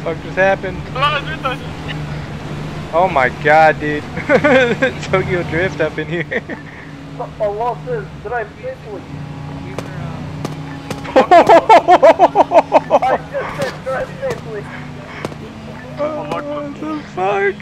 What just happened? Oh my god, dude. Tokyo Drift up in here. Allah says, drive safely. I just said drive safely. What the fuck?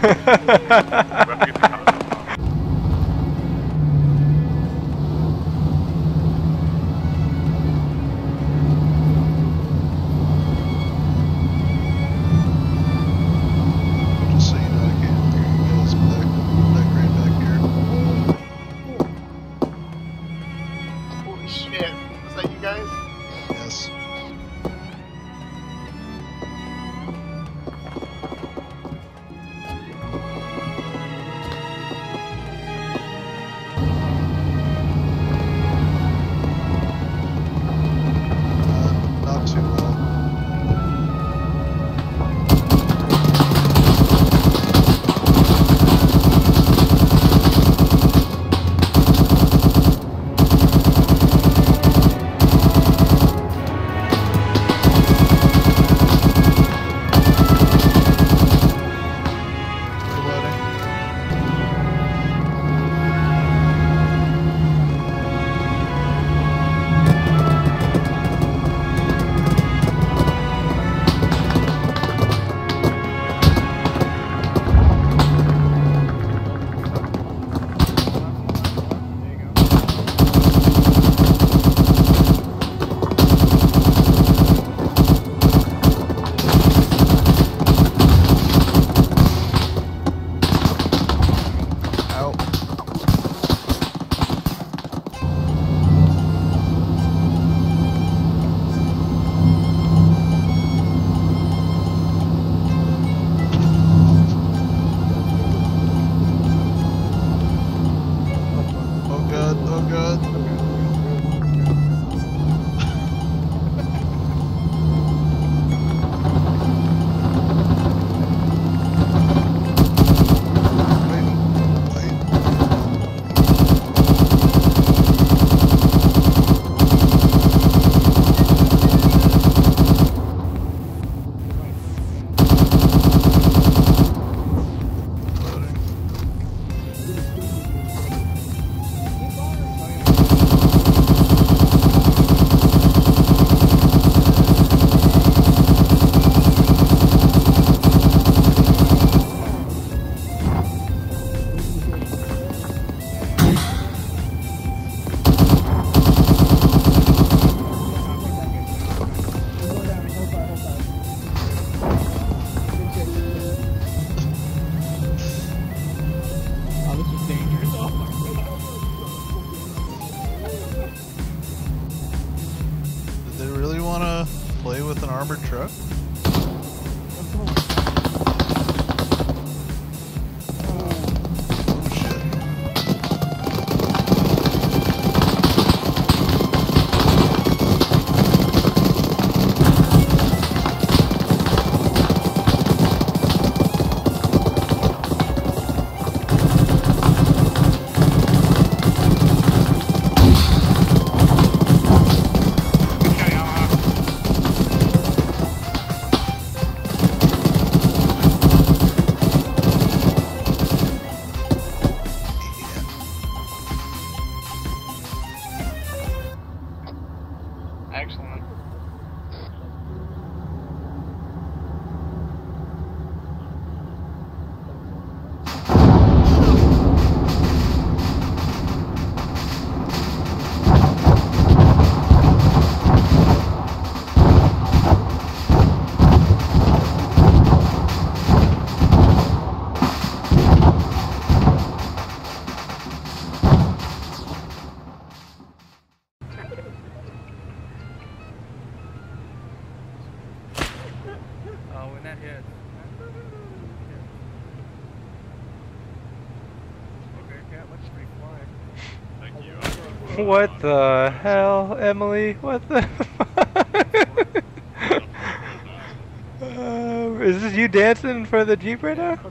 Play with an armored truck? Excellent. When that hits. Okay, cat, let's free fly. Thank you. What the hell, Emily? What the is this you dancing in front of the Jeep right now?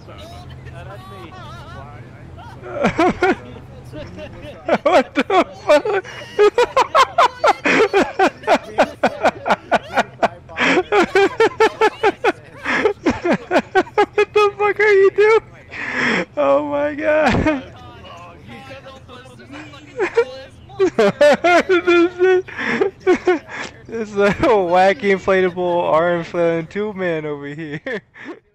What the fuck? This is a wacky inflatable arm flying 2-man over here.